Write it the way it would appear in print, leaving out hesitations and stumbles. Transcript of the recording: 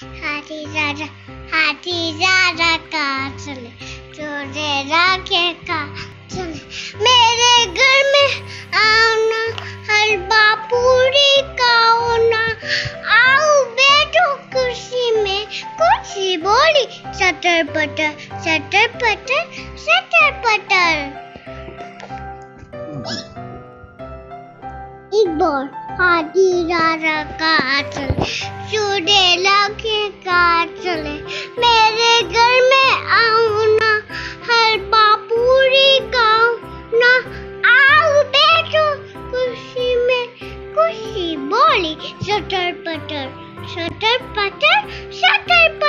हाथी राजा का चले, चोरे राखे का चले। मेरे घर में आना, हलवा पूरी खाओ ना। आओ बैठो कुर्सी में, कुर्सी बोली सटर पटर, सटर पटर, सटर पटर। एक बार हाथी राजा का चले, चोरे राखे का चले। मेरे घर में आओ ना, हलवा पूरी खाओ ना। आओ बैठो कुर्सी में, कुर्सी बोली सटर पटर, सटर पटर, सटर पटर।